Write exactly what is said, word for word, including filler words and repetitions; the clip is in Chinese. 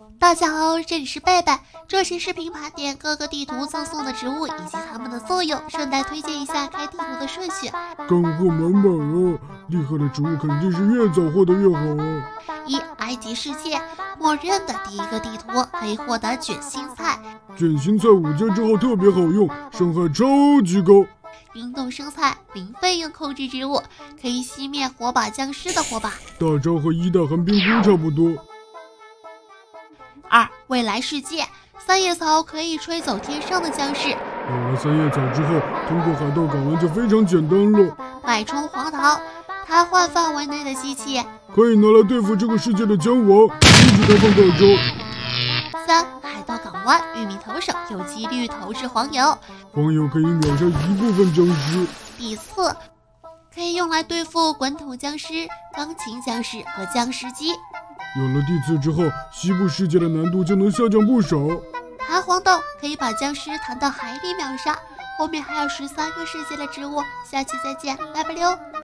大家好，这里是贝贝。这期视频盘点各个地图赠送的植物以及它们的作用，顺带推荐一下开地图的顺序。 干货满满啊！厉害的植物肯定是越早获得越好啊！ 一、埃及世界默认的第一个地图可以获得卷心菜， 卷心菜五阶之后特别好用，伤害超级高。 冰冻生菜零费用控制植物，可以熄灭火把僵尸的火把。 大招和一代寒冰菇差不多。 二、未来世界三叶草可以吹走天上的僵尸。 有了三叶草之后，通过海盗港湾就非常简单了。 脉冲黄桃，瘫痪范围内的机器可以拿来对付这个世界的僵王，一直在放大招。 三、海盗港湾玉米投手有几率投掷黄油， 黄油可以秒杀一部分僵尸。 第四，可以用来对付滚筒僵尸、钢琴僵尸和僵尸机。 有了地刺之后，西部世界的难度就能下降不少。 弹簧豆可以把僵尸弹到海里秒杀。后面还有十三个世界的植物，下期再见，拜拜溜。